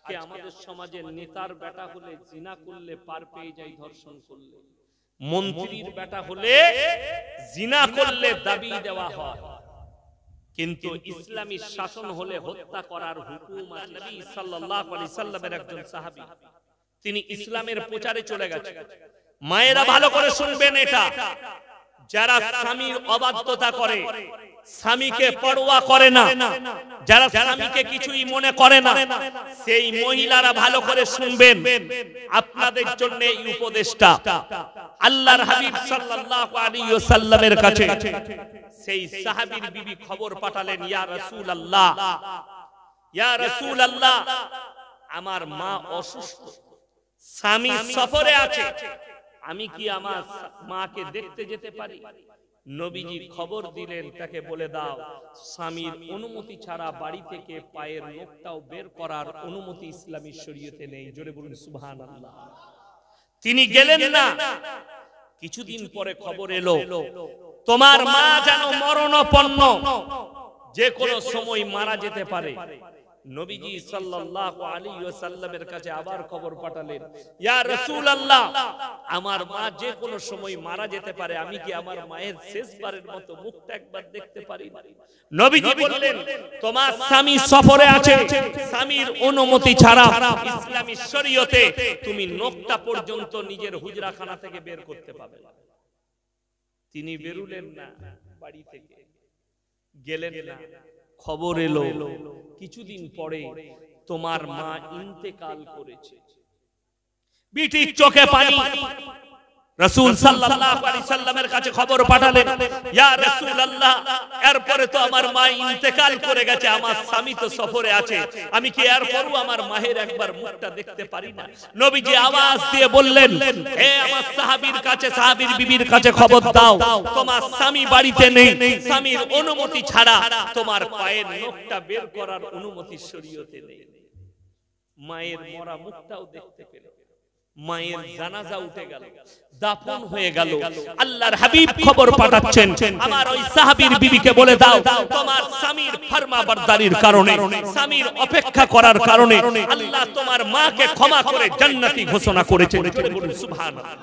আজকে আমাদের সমাজে নেতার বেটা হলে জিনা করলে পার পেয়ে যায় ধর্ষণ করলে, মন্ত্রীর বেটা হলে জিনা করলে দাবি দেওয়া হয়। কিন্তু ইসলামী শাসন হলে হত্যা করার হুকুম আছে। নবী সাল্লাল্লাহু আলাইহি সাল্লামের একজন সাহাবী, তিনি ইসলামের প্রচারে চলে গেছেন। মায়েরা ভালো করে শুনবেন, এটা যারা স্বামীর অবাধ্যতা করে, স্বামীকে পরোয়া করে না, যারা স্বামীকে কিছুই মনে করে না, সেই মহিলারা ভালো করে শুনবেন, আপনাদের জন্য এই উপদেশটা। আল্লাহর হাবিব সাল্লাল্লাহু আলাইহি ওয়াসাল্লামের কাছে সেই সাহাবীর বিবি খবর পাঠালেন, ইয়া রাসূলুল্লাহ, ইয়া রাসূলুল্লাহ, আমার মা অসুস্থ, স্বামী সফরে আছে, আমি কি আমার মাকে দেখতে যেতে পারি? নবীজি খবর দিলেন, তাকে বলে দাও স্বামীর অনুমতি ছাড়া বাড়ি থেকে পায়ের নখটাও বের করার অনুমতি ইসলামী শরীয়তে নেই। জোরে বলুন সুবহানাল্লাহ। তিনি গেলেন না। কিছুদিন পরে খবর এলো, তোমার মা যেন মরণাপন্ন, যে কোনো সময় মারা যেতে পারে। নবীজি সাল্লাল্লাহু আলাইহি ওয়াসাল্লামের কাছে আবার খবর পাঠালেন, ইয়া রাসূলুল্লাহ, আমার মা যে কোনো সময় মারা যেতে পারে, আমি কি আমার মায়ের শেষবারের মতো মুখটা একবার দেখতে পারি? নবীজি বললেন, তোমার স্বামী সফরে আছে, স্বামীর অনুমতি ছাড়া ইসলামী শরীয়তে তুমি নখটা পর্যন্ত নিজের হুজরাখানা থেকে বের করতে পাবে না। তিনি বেরুলেন না, বাড়ি থেকে গেলেন না। খবর এলো কিছুদিন পরে তোমার মা ইন্তেকাল করেছে। বিটির চোখে পানি। রাসূল সাল্লাল্লাহু আলাইহি সাল্লামের কাছে খবর পাঠালেন, ইয়া রাসূলুল্লাহ, এরপরে তো আমার মা ইন্তেকাল করে গেছে, আমার স্বামী তো সফরে আছে, আমি কি এরপরও আমার মায়ের একবার মুখটা দেখতে পারি না? নবীজি আওয়াজ দিয়ে বললেন, হে আমার সাহাবীর কাছে, সাহাবীর বিবির কাছে খবর দাও, তোমার স্বামী বাড়িতে নেই, স্বামীর অনুমতি ছাড়া তোমার পায়ের নখটা বের করার অনুমতি শরীয়তে নেই। মায়ের মরা মুখটাও দেখতে পেল, মায়ের জানাজা উঠে গেল, দাফন হয়ে গেল। আল্লাহর হাবিব খবর পাঠাচ্ছেন, আমার ওই সাহাবীর বিবিকে বলে দাও, তোমার স্বামীর ফরমাবরদারির কারণে, স্বামীর অপেক্ষা করার কারণে আল্লাহ তোমার মাকে ক্ষমা করে জান্নাতি ঘোষণা করেছেন। সুবহানাল্লাহ।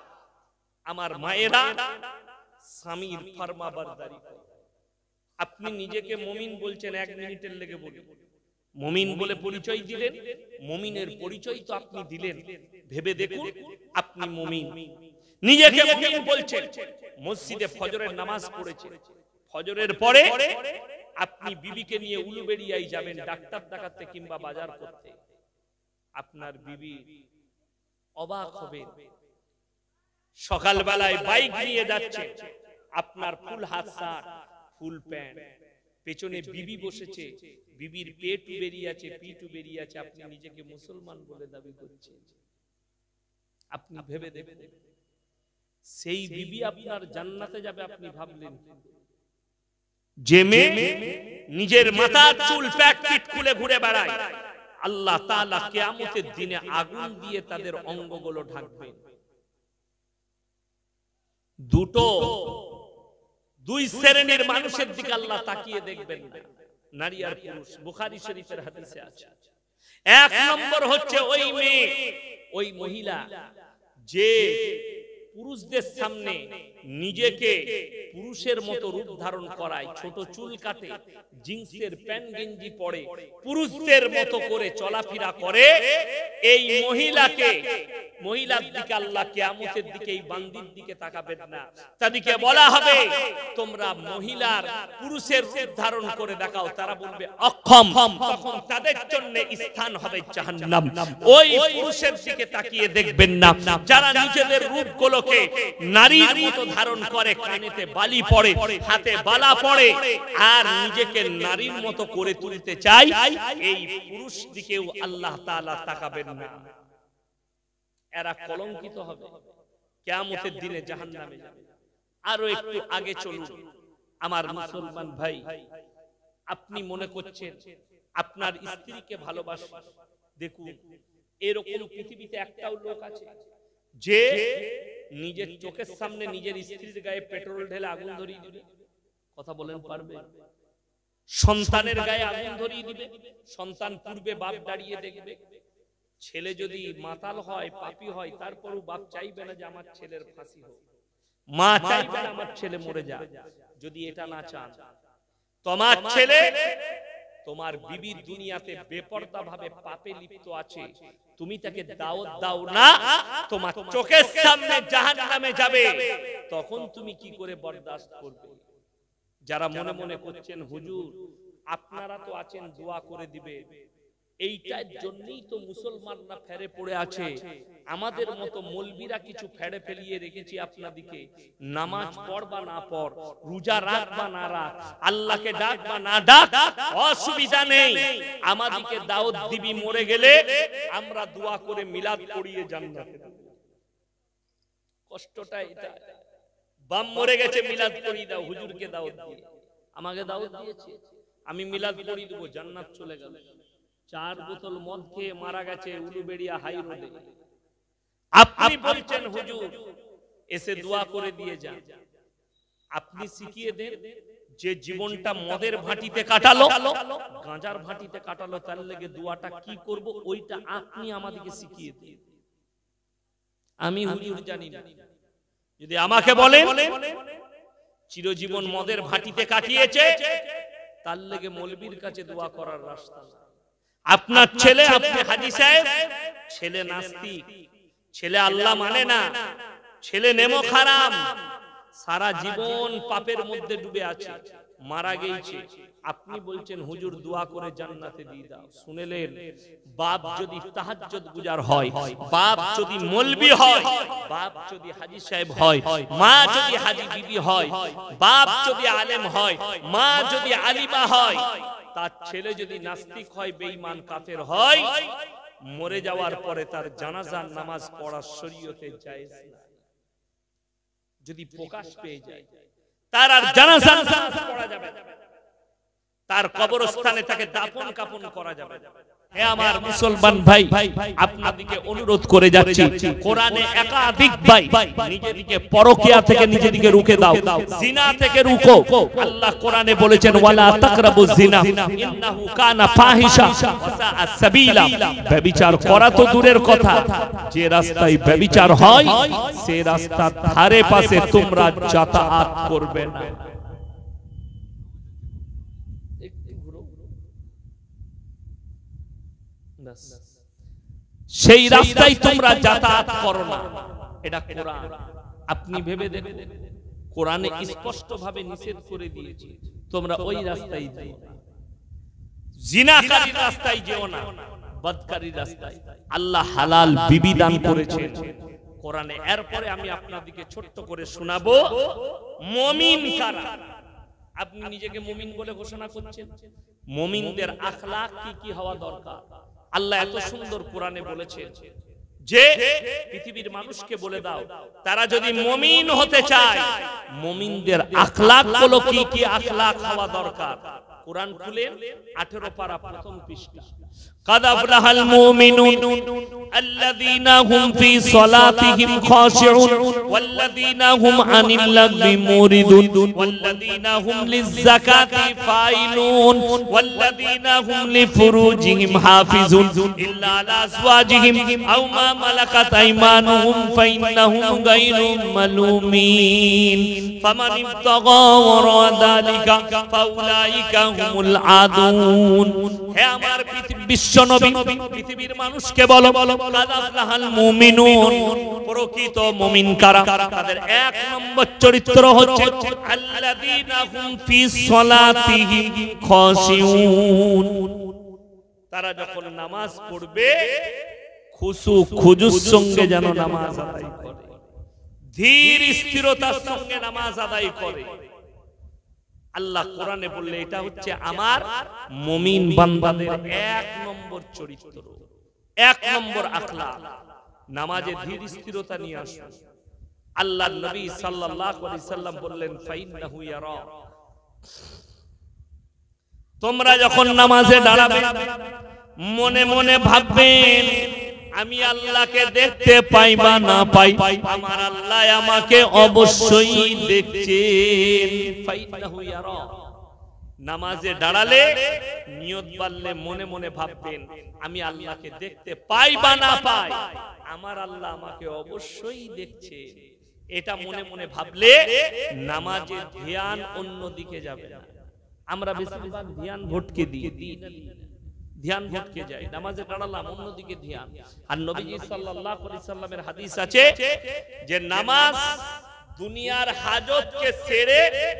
আমার মায়েরা স্বামীর ফরমাবরদারি করে। আপনি নিজেকে মুমিন বলছেন, 1 মিনিটের লেগে বলুন, মুমিন বলে পরিচয় দিলেন, মুমিনের পরিচয় তো আপনি দিলেন, ভেবে দেখুন আপনি মুমিন। নিজেকে মুমিন বলছেন, মসজিদে ফজরের নামাজ পড়েছেন, ফজরের পরে আপনি বিবিকে নিয়ে উলুবেড়িয়ায় যাবেন ডাক্তার দেখাতে কিংবা বাজার করতে, আপনার বিবি অবাক হবে। সকালবেলায় বাইক নিয়ে যাচ্ছে, আপনার ফুল হাত শার্ট, ফুল প্যান্ট, পেছনে বিবি বসেছে, বিবির পেট বেরিয়ে আছে, পিঠু বেরিয়ে আছে, আপনি নিজেকে মুসলমান বলে দাবি করছেন। আপনি ভেবে দেখুন, সেই বিবি আপনার জান্নাতে যাবে আপনি ভাবলেন? যে মেয়ে নিজের মাথার চুল প্যাট পিট খুলে ঘুরে বেড়ায়, আল্লাহ তাআলা কিয়ামতের দিনে আগুন দিয়ে তাদের অঙ্গগুলো ঢাকবেন। দুই শ্রেণীর মানুষের দিকে আল্লাহ তাকিয়ে দেখবেন না, নারী আর পুরুষ। বুখারী শরীফের হাদিসে আছে। 1 নম্বর হচ্ছে ওই মেয়ে, ওই মহিলা যে পুরুষদের সামনে নিজেকে পুরুষের মতো রূপ ধারণ করায়, ছোট চুল কাটে, জিন্সের প্যান্ট গেঞ্জি পরে, পুরুষদের মতো করে চলাফেরা করে, এই মহিলাকে, মহিলার দিকে আল্লাহ কিয়ামতের দিকে এই বান্দির দিকে তাকাবেন না। তাদেরকে বলা হবে, তোমরা মহিলার পুরুষের রূপ ধারণ করে দেখাও, তারা বলবে অক্ষম, তখন তাদের জন্য স্থান হবে জাহান্নাম। ওই পুরুষের দিকে তাকিয়ে দেখবেন না যারা নিজেদের রূপগুলোকে নারীর মতো ধারণ করে, কানেতে বালি পড়ে, হাতে বালা পড়ে, আর নিজেকে নারীর মতো করে তুলতে চায়, এই পুরুষ দিকেও আল্লাহ তাআলা তাকাবেন না। এরা কলঙ্কিত হবে, কিয়ামতের দিনে জাহান্নামে যাবে। আরো একটু আগে চলুন আমার মুসলমান ভাই, আপনি মনে করছেন আপনার স্ত্রীকে ভালোবাসেন, দেখুন এরকম পৃথিবীতে একটাও লোক আছে যে নিজের চোখের সামনে নিজের স্ত্রীর গায়ে পেট্রোল ঢেলে আগুন ধরিয়ে দিবে? কথা বলেন, পারবে? সন্তানের গায়ে আগুন ধরিয়ে দিবে। সন্তান পূর্বে বাপ দাঁড়িয়ে দেখবে। ছেলে যদি মাতাল হয়, পাপী হয়, তারপরও বাপ চাইবে না যে আমার ছেলের ফাঁসি হোক, মা চাইবে না আমার ছেলে মরে যাক। যদি এটা না চান, তোমার ছেলে তোমার বিবির দুনিয়াতে বেপরদা ভাবে পাপে লিপ্ত আছে, তুমি তাকে দাওয়াত দাও না, তোমার চোখের সামনে জাহান্নামে যাবে, তখন তুমি কি করে বরদাস্ত করবে? যারা মনে মনে করছেন হুজুর আপনারা তো আছেন দোয়া করে দিবে, এইটার জন্যই তো মুসলমানরা ফেরে পড়ে আছে। আমাদের মতো মৌলবীরা কিছু ফেড়ে ফেলিয়ে রেখেছি আপনাদিকে। নামাজ পড় বা না পড়, রোজা রাখ বা না রাখ, আল্লাহকে ডাক বা না ডাক, অসুবিধা নেই। আমাদিকে দাওয়াত দিবি, মরে গেলে আমরা দোয়া করে মিলাদ পড়িয়ে জান্নাতে যাব। কষ্টটা এটা। বাম মরে গেছে, মিলাদ পড়িয়ে দাও, হুজুরকে দাওয়াত দিয়ে। আমাকে দাওয়াত দিয়েছে, আমি মিলাদ পড়িয়ে দেবো, জান্নাত চলে গেল। 4 বোতল মদ খেয়ে মারা গেছে উলুবেড়িয়া হাই রোডে। আপনি বলছেন হুজুর এসে দোয়া করে দিয়ে যান। আপনি শিখিয়ে দেন যে জীবনটা মদের ভাটিতে কাটালো, গাঁজার ভাটিতে কাটালো, তার লেগে দোয়াটা কি করব ওইটা আপনি আমাদেরকে শিখিয়ে দিন। আমি হুজুর জানি না। যদি আমাকে বলেন চিরজীবন মদের ভাটিতে কাটিয়েছে, তার লেগে মৌলবীর কাছে দোয়া করার রাস্তা। আপনার ছেলে, আপনি হাজী সাহেব, ছেলে নাস্তিক, ছেলে আল্লাহ মানে না, ছেলে নেমো খারাম, সারা জীবন পাপের মধ্যে ডুবে আছে, মারা গেছে। আপনি বলছেন হুজুর দোয়া করে জান্নাতে দিয়ে দাও। শুনেলেন, বাপ যদি তাহাজ্জুদ গুজার হয়, বাপ যদি মৌলবি হয়, বাপ যদি হাজী সাহেব হয়, মা যদি হাজী বিবি হয়, বাপ যদি আলেম হয়, মা যদি আলিমা হয়, তার ছেলে যদি নাস্তিক হয়, বেঈমান কাফের হয়, মরে যাওয়ার পরে তার জানাজার নামাজ পড়া শরীয়তে জায়েজ না। যদি প্রকাশ পেয়ে যায় তার আর জানাজার নামাজ পড়া যাবে না, তার কবরস্থানে তাকে দাফন কাফন করা যাবে না। হে আমার মুসলমান ভাই, আপনাদেরকে অনুরোধ করে যাচ্ছি, কোরআনে একাধিক ভাই নিজেদিকে পরকিয়া থেকে নিজেদিকে রুখে দাও, জিনা থেকে রুখো। আল্লাহ কোরআনে বলেছেন ওয়ালা তাকরাবুজ জিনা ইন্নাহু কানা ফাহিশা ওয়া সাআ সাবিলা। ব্যভিচার করা তো দূরের কথা, যে রাস্তায় ব্যভিচার হয় সেই রাস্তার ধারে পাশে তোমরা যাতায়াত করবে না। সেই রাস্তায় তোমরা যাতায়াত করো না, এটা কোরআন। আপনি ভেবে দেখুন, কোরআনে স্পষ্ট ভাবে নিষেধ করে দিয়েছে তোমরা ওই রাস্তায় যেও না, জিনাকারীর রাস্তায় যেও না, বদকারীর রাস্তায়। আল্লাহ হালাল বিবি দান করেছেন কোরআনে। এরপরে আমি আপনাদেরকে ছোট্ট করে শোনাবো মুমিন কারা। আপনি নিজেকে মুমিন বলে ঘোষণা করছেন, মুমিনদের আখলাক কি কি হওয়া দরকার আল্লাহ এত সুন্দর কোরআনে বলেছেন যে পৃথিবীর মানুষকে বলে দাও তারা যদি মুমিন হতে চায় মুমিনদের আখলাক গুলো কি কি আখলাক হওয়া দরকার। কোরআন খুলে 18 পারা প্রথম পৃষ্ঠা। قد أفلح المؤمنون الذين هم في صلاتهم خاشعون والذين هم عن اللغو معرضون والذين هم للزكاة فاعلون والذين هم لفروجهم حافظون إلا على أزواجهم أو ما ملكت أيمانهم فإنهم غير ملومين فمن ابتغى وراء ذلك فأولئك هم العادون। হে আমার বিশ্বনবী পৃথিবীর মানুষকে বলো কাদাফলাহাল মুমিনুন, প্রকৃত মুমিন কারা? তাদের এক নম্বর চরিত্র হচ্ছে আল্লাযীনা হুম ফি সলাতিহিম খাশিউন। তারা যখন নামাজ পড়বে খুশু খুজুর সঙ্গে যেন নামাজ আদায় করে, ধীর স্থিরতার সঙ্গে নামাজ আদায় করে। আল্লাহ কোরআনে বললে এটা হচ্ছে আমার মুমিন বান্দাদের এক নম্বর চরিত্র, এক নম্বর আখলাক। নামাজে ধীর স্থিরতা নিয়ে আসুন। আল্লাহর নবী সাল্লাল্লাহু আলাইহি সাল্লাম বললেন ফাইন্নাহু ইয়ারা, তোমরা যখন নামাজে দাঁড়াবে মনে মনে ভাববেন আমি আল্লাহকে দেখতে পাই বা না পাই, আমার আল্লাহ আমাকে অবশ্যই দেখছেন। ফাইন্নাহু ইয়ারা, নামাজে দাঁড়ালে নিয়ত বাড়লে মনে মনে ভাববেন আমি আল্লাহকে দেখতে পাই বা না পাই, আমার আল্লাহ আমাকে অবশ্যই দেখছে। এটা মনে মনে ভাবলে নামাজে ধ্যান অন্যদিকে যাবে না। আমরা বেশিরভাগ ধ্যান ভটকে দিই, ধ্যান ভটকে যায়, নামাজে দাঁড়ালাম অন্যদিকে ধ্যান। আর নবীজি সাল্লাল্লাহু আলাইহি সাল্লামের হাদিস আছে যে নামাজ দুনিয়ার হাজতকে ছেড়ে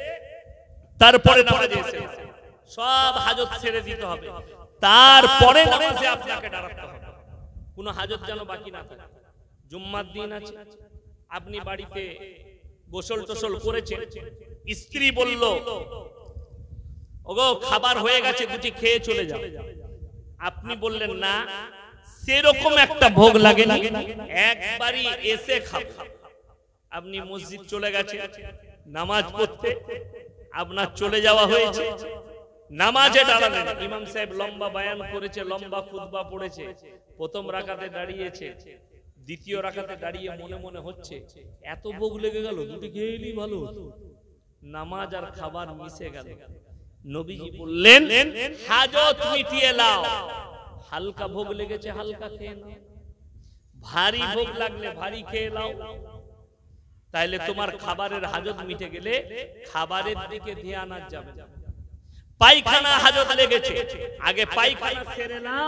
তারপরে নামাজে এসে সব হাজত ছেড়ে দিতে হবে, তারপরে নামাজে আপনাকে দাঁড়াতে হবে। কোনো হাজত যেন বাকি না থাকে। জুম্মার দিন আছে, আপনি বাড়িতে গোসল টোসল করেছেন, স্ত্রী বলল ওগো খাবার হয়ে গেছে, দুটি খেয়ে চলে যাও। আপনি বললেন না, সেরকম একটা ভোগ লাগেনি, একবারই এসে খাবো। আপনি মসজিদ চলে গেছে নামাজ পড়তে, আপনার চলে যাওয়া হয়েছে, নামাজে দাঁড়ালেন, ইমাম সাহেব লম্বা বয়ান করেছে, লম্বা খুতবা পড়েছে, প্রথম রাকাতে দাঁড়িয়েছে, দ্বিতীয় রাকাতে দাঁড়িয়ে মনে মনে হচ্ছে এত ভোগ লেগে গেল, দুটি খেয়ে এলেই ভালো হতো, নামাজ আর খাবার মিশে গেল। নবীজি বললেন হাজত মিটিয়ে নাও, হালকা ভোগ লেগেছে হালকা খেয়ে নাও, ভারী ভোগ লাগলে ভারী খেয়ে নাও। তাইলে তোমার খাবারের হাজত মিটে গেলে খাবারের দিকে ধ্যান আর যাবে না। পায়খানা হাজত লেগেছে, আগে পায়খানা সেরে নাও,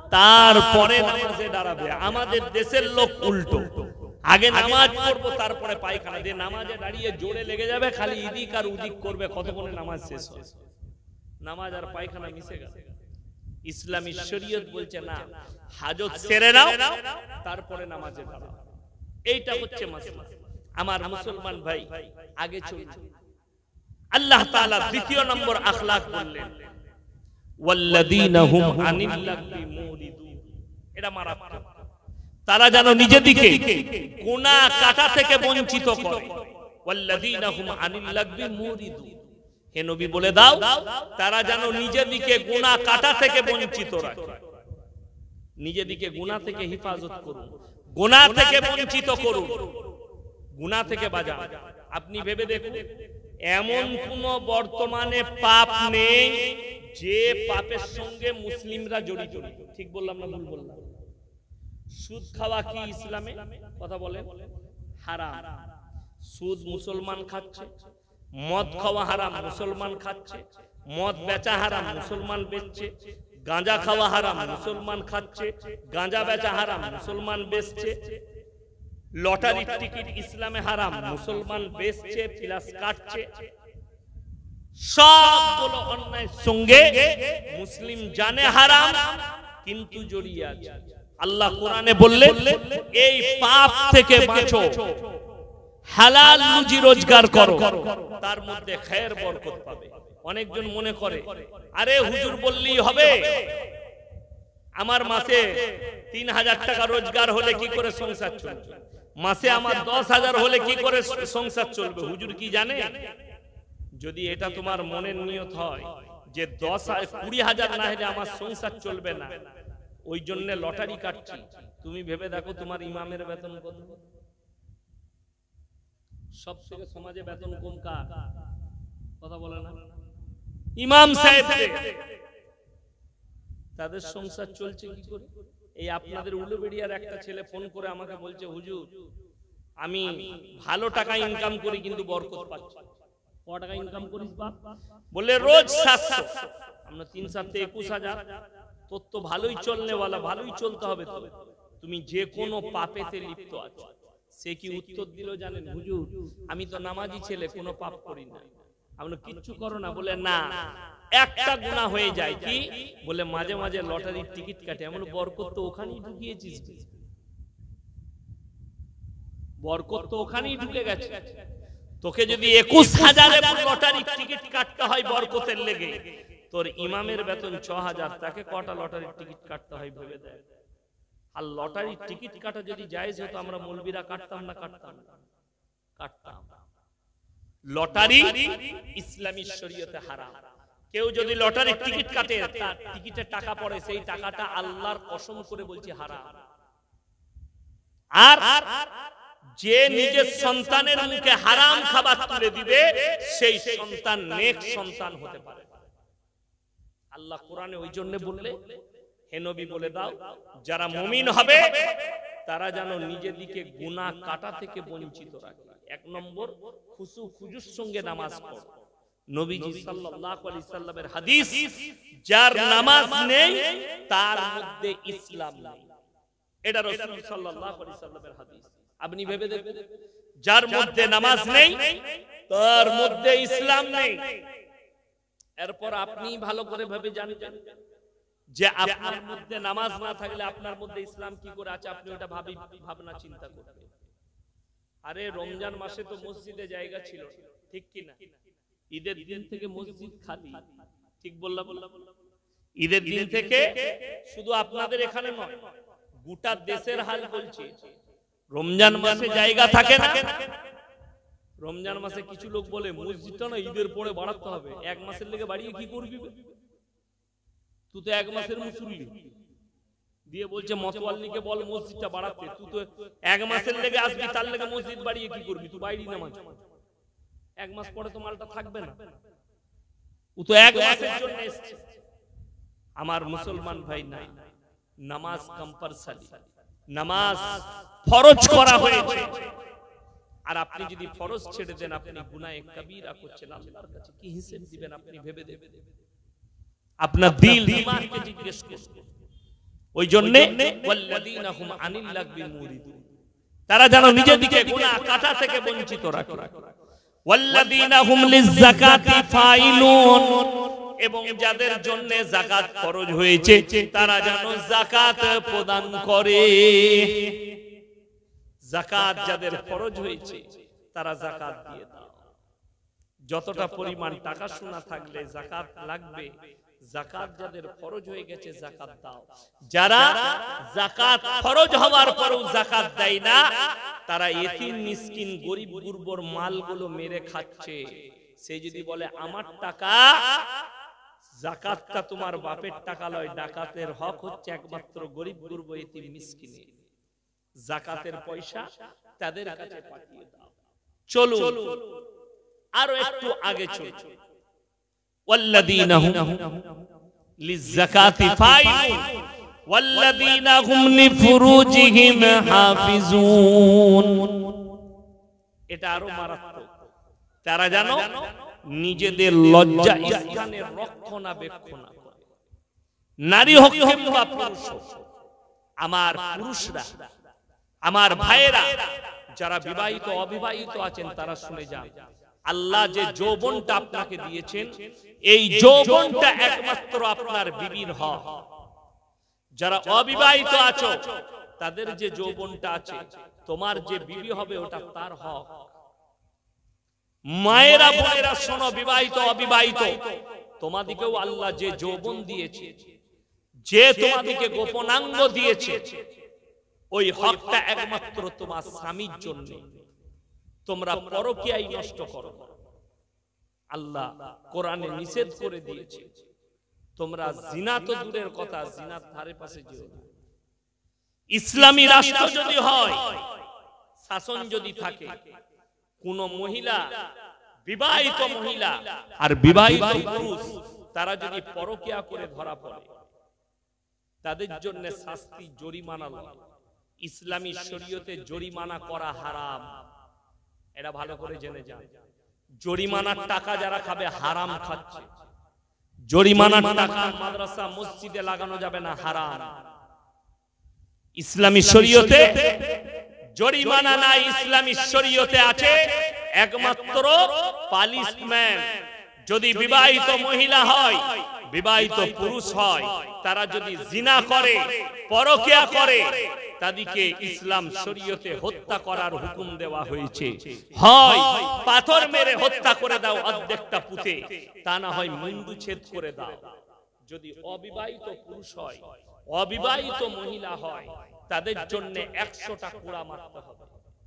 তারপরে নামাজে দাঁড়াবে। আমাদের দেশের লোক উল্টো, আগে নামাজ পড়বো তারপরে পায়খানা দিয়ে, নামাজে দাঁড়িয়ে জোরে লেগে যাবে, খালি ইদিক আর উদিক করবে, কতক্ষণে নামাজ শেষ হয়। নামাজ আর পায়খানা মিশে গেল। ইসলামী শরীয়ত বলছে না, হাজত সেরে নাও তারপরে নামাজে দাঁড়াও। এইটা হচ্ছে মাসলা। আমার মুসলমান ভাই আগে চলুন। আল্লাহ তাআলা দ্বিতীয় নম্বর আখলাক বললেন ওয়াল্লাযীনা হুম আনিল লাগবি মুরিদুন। এটা মারাত্মক। তারা যেন নিজেদিকে গুনাহ কাটা থেকে বঞ্চিত করে। ওয়াল্লাযীনা হুম আনিল লাগবি মুরিদুন, হে নবী বলে দাও তারা যেন নিজেদিকে গুনাহ কাটা থেকে বঞ্চিত রাখে। নিজেদিকে গুনাহ থেকে হেফাজত করুন, গুনাহ থেকে বঞ্চিত করুন, গুনাহ থেকে বাঁচান। আপনি ভেবে দেখুন, এমন কোন বর্তমানে পাপ নেই যে পাপের সঙ্গে মুসলিমরা জড়িত। ঠিক বললাম না ভুল বললাম? সুদ খাওয়া কি ইসলামে? কথা বলেন, হারাম। সুদ মুসলমান খাচ্ছে, মদ খাওয়া হারাম, মুসলমান খাচ্ছে, মদ বেচা হারাম, মুসলমান বেচছে, গাঁজা খাওয়া হারাম, মুসলমান খাচ্ছে, গাঁজা বেচা হারাম, মুসলমান বেচছে, লটারির টিকিট ইসলামে হারাম, মুসলমান বেচছে প্লাস কাটছে। সবগুলো অন্যায়ের সঙ্গে মুসলিম জানে হারাম, কিন্তু জড়িয়ে আছে। আল্লাহ কোরআনে বললেন এই পাপ থেকে বাঁচো, হালাল রুজি রোজগার করো, তার মধ্যে খায়ের বরকত পাবে। অনেকজন মনে করে আরে হুজুর বললেই হবে, আমার মাসে ৩,০০০ টাকা রোজগার হলে কি করে সংসার চলবে, মাসে আমার ১০,০০০ হলে কি করে সংসার চলবে। হুজুর কি জানে? যদি এটা তোমার মনের নিয়ত হয় যে ২০,০০০ না হলে আমার সংসার চলবে না, ওই জন্য লটারি কাটছি, তুমি ভেবে দেখো তোমার ইমামের বেতন কত? সব থেকে সমাজে বেতন কম কার? কথা বলে না? ইমাম সাহেব। তাদের সংসার চলছে কি করে? এই আপনাদের উলুবেড়িয়ার একটা ছেলে ফোন করে আমাকে বলছে হুজুর আমি ভালো টাকা ইনকাম করি কিন্তু বরকত পাচ্ছি। ক টাকা ইনকাম করিস বাপ? বলে রোজ ৭০০। আমরা ৩-৭ ২১,০০০। তোর তো ভালোই চলনেওয়ালা, ভালোই চলতে হবে তো, তুমি যে কোনো পাপেতে লিপ্ত আছো। সে কি উত্তর দিল জানেন? হুজুর আমি তো নামাজি ছেলে, কোনো পাপ করি না। আমরা কিচ্ছু করো না? বলে না, একটা গুনাহ হয়ে যায়। কি? বলে মাঝে মাঝে লটারির টিকিট কাটে। এমন বরকত তো ওখানেই ঢুকিয়েছিস, বরকত তো ওখানেই ঢুকে গেছে। তোকে যদি ২১,০০০ লটারির টিকিট কাটতে হয় বরকতের লেগে, তোর ইমামের বেতন ৬,০০০, তাকে কটা লটারির টিকিট কাটতে হয় ভেবে দেয়। আর লটারির টিকিট কাটা যদি জায়েজ হতো আমরা মৌলবীরা কাটতাম না? কাটতাম। লটারি ইসলামী শরীয়তে হারাম। কেউ যদি লটারির টিকিট কাটে, তার টিকিটের টাকা পড়ে, সেই টাকাটা আল্লাহর কসম করে বলছি হারাম। আর যে নিজের সন্তানের মুখে হারাম খাবার তুলে দিবে, সেই সন্তান নেক সন্তান হতে পারে। আল্লাহ কোরআনে ওই জন্য বললে, হে নবী বলে দাও যারা মুমিন হবে তারা যেন নিজের দিকে গুনাহ কাটা থেকে বঞ্চিত রাখে। এক নম্বর, খুশু খুজুর সঙ্গে নামাজ পড়ো। নবীজি সাল্লাল্লাহু আলাইহি সাল্লামের হাদিস, যার নামাজ নেই তার মধ্যে ইসলাম নেই। এটা রাসূল সাল্লাল্লাহু আলাইহি সাল্লামের হাদিস। আপনি ভেবে দেখুন, যার মধ্যে নামাজ নেই তার মধ্যে ইসলাম নেই। এরপর আপনি ভালো করে ভেবে জানবেন যে আপনার মধ্যে নামাজ না থাকলে আপনার মধ্যে ইসলাম কি করে আছে, আপনি ওটা ভাবনা চিন্তা করবেন। আরে রমজান মাসে তো মসজিদে জায়গা ছিল, ঠিক কি না? ঈদের দিন থেকে মসজিদ খালি, ঠিক বললাম? ঈদের দিন থেকে শুধু আপনাদের এখানে নয়, গোটা দেশের হাল বলছি। রমজান মাসে জায়গা থাকে না। রমজান মাসে কিছু লোক বলে মসজিদটা না ঈদের পরে বাড়াতে হবে। এক মাসের লেগে বাড়িয়ে কি করবি? তুই তো এক মাসের মুসল্লি দিয়ে বলছে মতওয়াল্লিকে বল মসজিদটা বাড়াতে। তুই তো এক মাসের লেগে আসবি, তার লেগে মসজিদ বাড়িয়ে কি করবি? তুই বাইরে নামাজ, এক মাস পরে তো মালটা থাকবে না। ও তো এক মাসের জন্য এসেছে। আমার মুসলমান ভাই নাই, নামাজ কম্পালসারি, নামাজ ফরজ করা হয়েছে। আর আপনি যদি ফরজ ছেড়ে দেন আপনি গুনাহে কবিরা করছেন। আল্লাহর কাছে কি হিসাব দিবেন আপনি ভেবে দেখবেন। আপনার দিল দিমাগকে জিজ্ঞেস করুন। ওই জন্য ওয়াল্লাযীনা হুম আনিল লাগবি মুরিদুন, তারা যেন নিজের দিকে গুনাহ কাটা থেকে বঞ্চিত রাখে। ওয়াল্লাযীনা হুম লিয-যাকাতি ফাইলুন, এবং যাদের জন্য যাকাত ফরজ হয়েছে তারা যেন যাকাত প্রদান করে। যাকাত যাদের ফরজ হয়েছে তারা যাকাত দিয়ে দাও। যতটা পরিমাণ টাকা সোনা থাকলে যাকাত লাগবে, যাকাত যাদের ফরজ হয়ে গেছে যাকাত দাও। যারা যাকাত ফরজ হওয়ার পরেও যাকাত দেয় না তারা এতিম মিসকিন গরিব গুরবর মালগুলো মেরে খাচ্ছে। সে যদি বলে আমার টাকা, যাকাতটা তোমার বাপের টাকা লয়, ডাকাতের হক হচ্ছে একমাত্র গরিব গুরব এতিম মিসকিনের। যাকাতের পয়সা তাদের কাছে পাঠিয়ে দাও। চলো আরো একটু আগে চলো। ওয়াল্লাযীনা হুম লিয-যাকাতি ফাইলুন ওয়াল্লাযীনা হুম লিফুরুজিহিম হাফিজুন। এটা আরো মারাত্মক। তারা জানো নিজেদের লজ্জা স্থানের রক্ষণাবেক্ষণ করে। নারী হোক কিংবা পুরুষ হোক, আমার পুরুষরা, আমার ভাইয়েরা যারা বিবাহিত অবিবাহিত আছেন তারা শুনে যান, আল্লাহ যে যৌবনটা আপনাকে দিয়েছেন এই যৌবনটা একমাত্র আপনার বিবির হক। যারা অবিবাহিত আছো তাদের যে যৌবনটা আছে, তোমার যে বিবি হবে ওটা তার হক। মায়েরা বোনেরা শোনো, বিবাহিত অবিবাহিত, তোমাদিকেও আল্লাহ যে যৌবন দিয়েছে, যে তোমাদিকে গোপনাঙ্গ দিয়েছে, ওই হকটা একমাত্র তোমার স্বামীর জন্য। তোমরা পরকীয়াই নষ্ট করো। আল্লাহ কোরআনে নিষেধ করে দিয়েছে। তোমরা জিনা তো দূরের কথা, জিনার ধারে পাশে যেও না। ইসলামী রাষ্ট্র যদি হয়, শাসন যদি থাকে, কোন মহিলা, বিবাহিত মহিলা আর বিবাহিত পুরুষ তারা যদি পরকীয়া করে ধরা পড়ে, তাদের জন্য শাস্তি জরিমানা লাগে। ইসলামী শরীয়তে জরিমানা করা হারাম, এটা ভালো করে জেনে যান। জরিমানার টাকা যারা খাবে হারাম খাচ্ছে। জরিমানার টাকা মাদ্রাসা মসজিদে লাগানো যাবে না, হারাম। ইসলামী শরীয়তে জরিমানা নাই, ইসলামী শরীয়তে আছে একমাত্র পানিশমেন্ট। যদি বিবাহিত মহিলা হয়, বিবাহিত পুরুষ হয়, তারা যদি জিনা করে, পরকীয়া করে, তাদেরকে ইসলাম শরীয়তে হত্যা করার হুকুম দেওয়া হয়েছে। হয় পাথর মেরে হত্যা করে দাও অর্ধেকটা পুঁতে, তা না হয় মুন্ডু ছেদ করে দাও। যদি অবিবাহিত পুরুষ হয়, অবিবাহিত মহিলা হয়, তাদের জন্য 100টা কোড়া মারতে হবে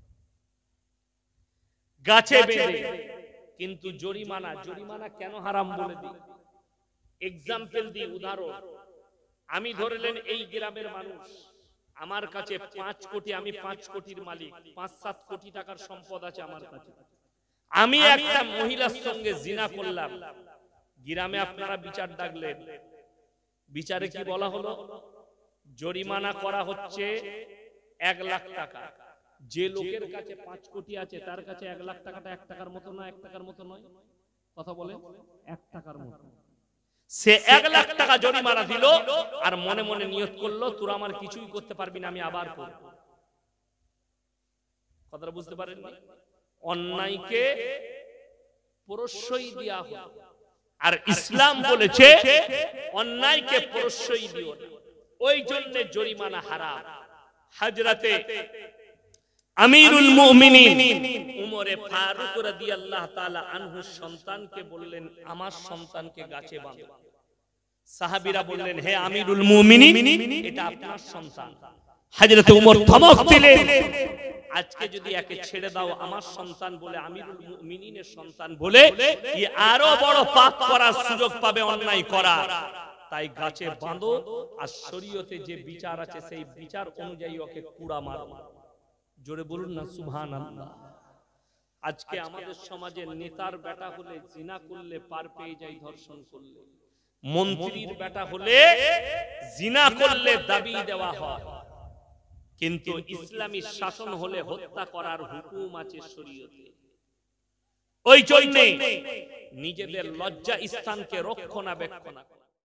গাছে বেঁধে। কিন্তু জরিমানা, জরিমানা কেন হারাম বলে দিই? এক্সাম্পল দিই, উদাহরণ। আমি ধরলেন এই গ্রামের মানুষ, আমার কাছে 5 কোটি, আমি 5 কোটির মালিক, 5-7 কোটি টাকার সম্পদ আছে আমার কাছে। আমি একটা মহিলার সঙ্গে জিনা করলাম, গ্রামে আপনারা বিচার ডাকলেন, বিচারে কি বলা হলো? জরিমানা করা হচ্ছে 1 লাখ টাকা। যে লোকের কাছে 5 কোটি আছে তার কাছে 1 লাখ টাকাটা 1 টাকার মতো না, 1 টাকার মতো নয়, কথা বলে 1 টাকার মতো। সে 1 লাখ টাকা জরিমানা দিল আর মনে মনে নিয়ত করলো তোরা আমার কিছুই করতে পারবি না, আমি আবার করব। কথাটা বুঝতে পারেন? অন্যায়কে প্রশ্রয় দেয়া হয়, আর ইসলাম বলেছে অন্যায়কে প্রশ্রয় দিও না। ওই জন্য জরিমানা হারাম। হযরতে আমিরুল মুমিনিন উমরে ফারুক রাদিয়াল্লাহু তাআলা আনহু সন্তানকে বললেন আমার সন্তানকে গাছে বাঁধো। সাহাবীরা বললেন হে আমিরুল মুমিনিন এটা আপনার সন্তান। হযরতে উমর ধমক দিলেন আজকে যদি একে ছেড়ে দাও আমার সন্তান বলে, আমিরুল মুমিনিনের সন্তান বলে, কি আরো বড় পাপ করার সুযোগ পাবে, অন্যায় করার। তাই গাছে বাঁধো আর শরীয়তে যে বিচার আছে সেই বিচার অনুযায়ী ওকে কুড়া মারো। জোরে বলুন না সুবহানাল্লাহ। আজকে আমাদের সমাজে নেতার বেটা হলে জিনা করলে পার পেয়ে যায় ধর্ষণ করলে, মন্ত্রীর বেটা হলে জিনা করলে দাবি দেওয়া হয়, কিন্তু ইসলামী শাসন হলে হত্যা করার হুকুম আছে শরীয়তে। ওই জন্য নিজেদের লজ্জা স্থানকে রক্ষণাবেক্ষণ